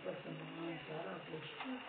सामान सारा कुछ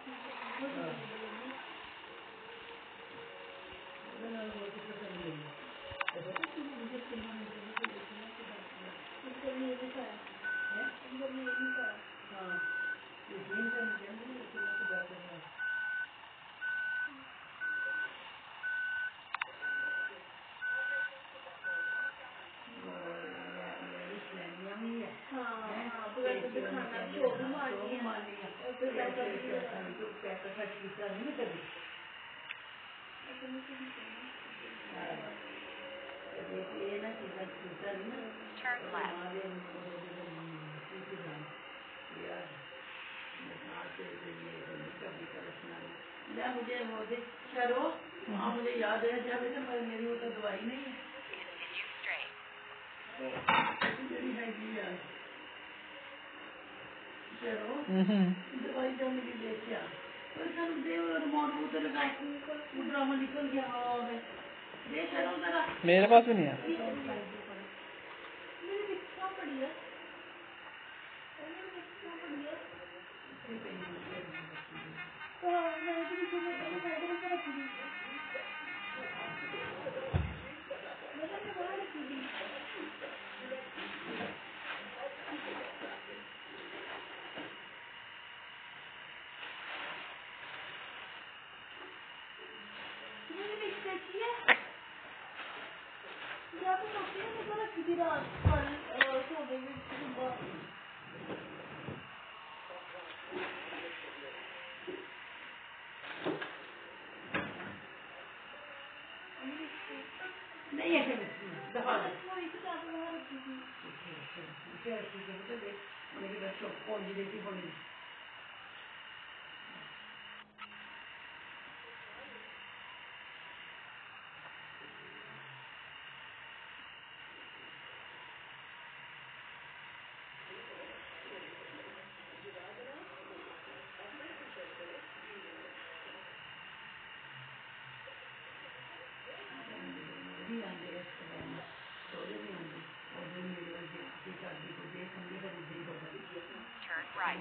Turn left. मुझे मुझे याद है जब मेरी वो तो दवाई नहीं है। Continue straight. दवाई जो मेरी लेके आ ड्रामा निकल गया। मेरे पास भी नहीं है। नहीं है दफा बच्चों को देखी पड़ी। Turn right.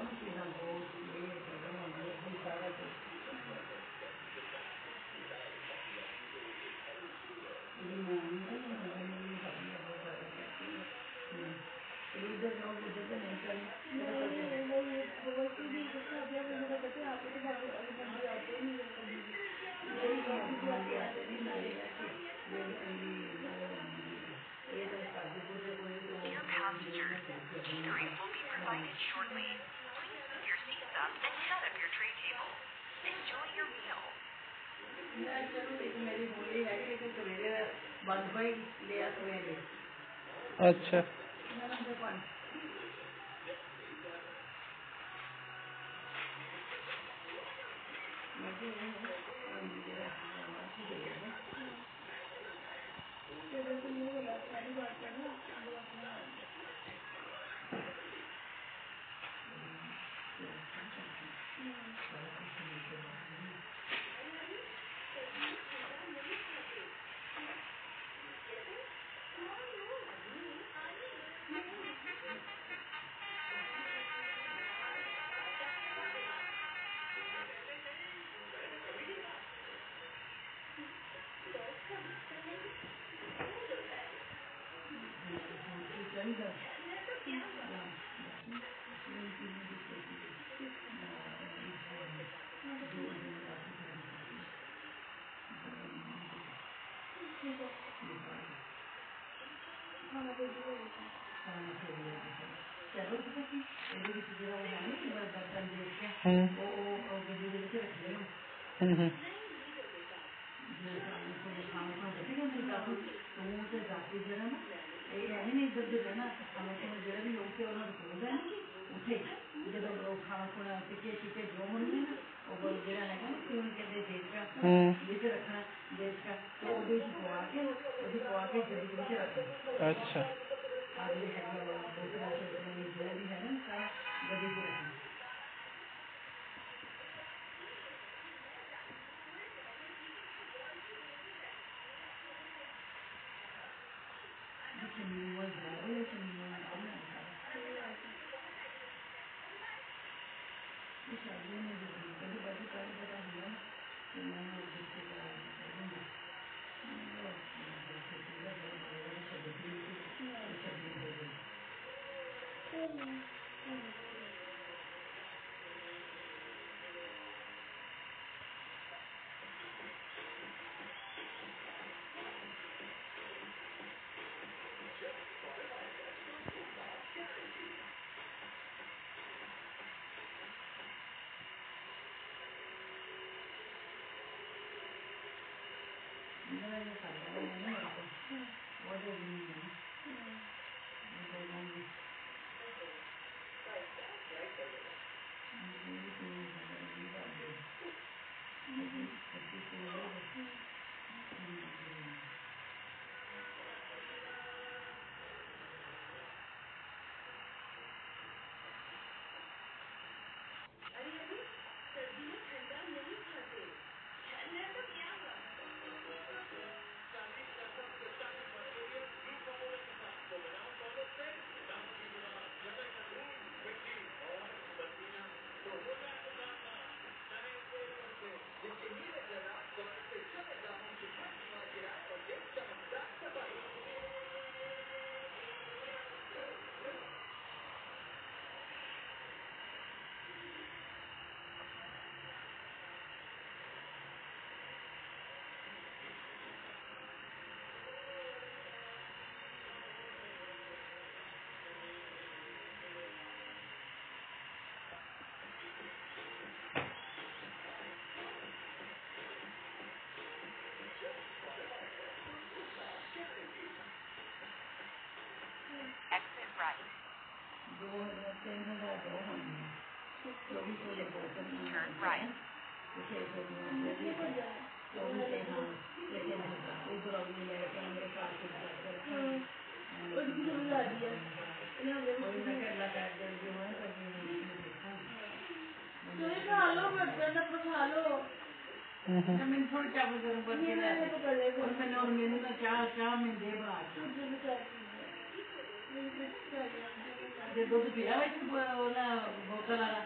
Dear passengers, drinks will be provided shortly. Please put your seats up and set up your tray table. Enjoy your meal. अच्छा अच्छा Exit right. Turn right. थोड़ी चावल गर्म करके और मैंने और मेनू का चाह में दे बाहर दूध पिया वाला बोतल वाला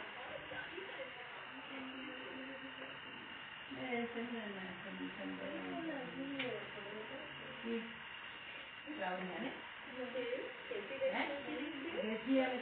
चावल है देसी है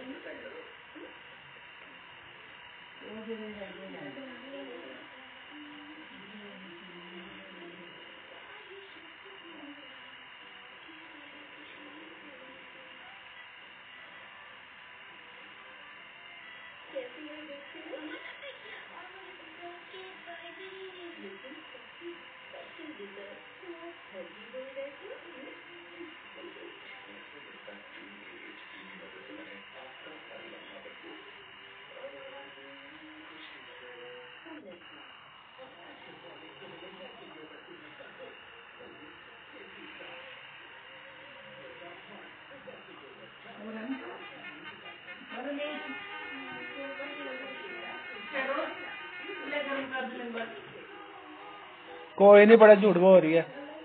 कोई नहीं, बड़ा झूठ बोल रही है।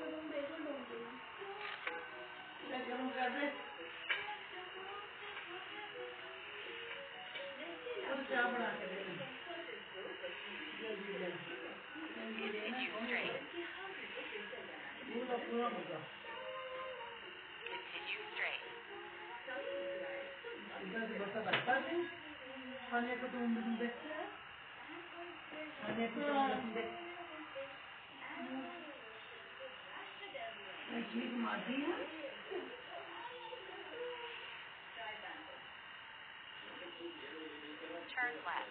Continue straight. Continue straight. Turn left.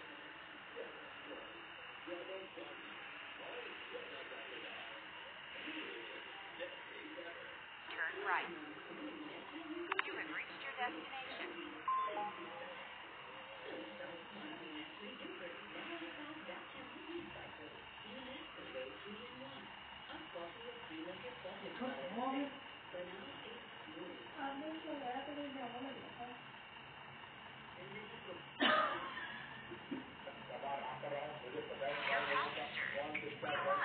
Turn right. You have reached your destination. Dear passenger, we